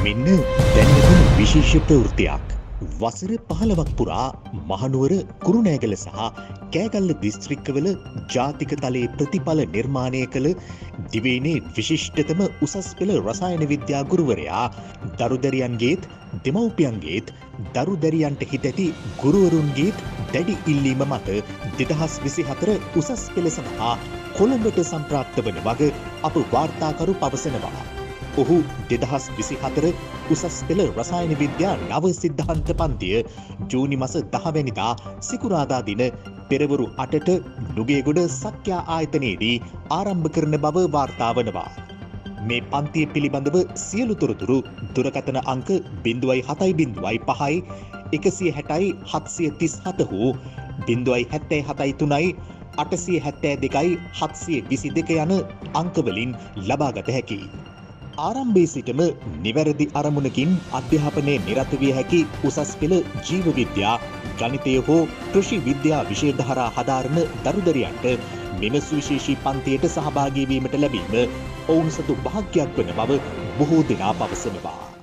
මෙන්න දැන්වන විශේෂ ප්‍රවෘත්තියක්. වසර 15ක් පුරා මහනුවර කුරුණෑගල සහ කෑගල්ල දිස්ත්‍රික්කවල ජාතික තලයේ ප්‍රතිඵල නිර්මාණය කළ දිවයිනේ විශිෂ්ටතම උසස් පෙළ රසායන විද්‍යා ගුරුවරයා දරුදැරියන්ගේත් දෙමව්පියන්ගේත් දරුදැරියන්ට හිත ඇති ගුරුවරුන්ගේත් දැඩි ඉල්ලීම මත 2024 උසස් පෙළ සඳහා කොළඹට සම්ප්‍රාප්ත වන වග අප වාර්තාකරු පවසනවා. ඔහු 2024 උසස් පෙළ රසායන විද්‍යා නව සිද්ධාන්ත පන්තිය ජූනි මාස 10 වෙනිදා සිකුරාදා දින පෙරවරු 8ට නුගේගොඩ සක්‍යා ආයතනයේදී ආරම්භ කරන බව වාර්තා වනවා. මේ පන්තිය පිළිබඳව සියලු තොරතුරු දුරකථන අංක 0.7.5 160 737 හෝ 0.773 872 722 යන අංකවලින් ලබාගත හැකියි. ආරම්භයේ සිටම නිවැරදි අරමුණකින් අධ්‍යාපනයේ නිරත විය හැකි උසස් පෙළ ජීව විද්‍යා, ගණිතය හෝ කෘෂි විද්‍යා විෂය ධාරා හදාරන දරුදරියන්ට මෙම සුවිශේෂී පන්තියට සහභාගී වීමට ලැබීම ඔවුන් සතු භාග්‍යයක් වන බව බොහෝ දෙනා පවසනවා.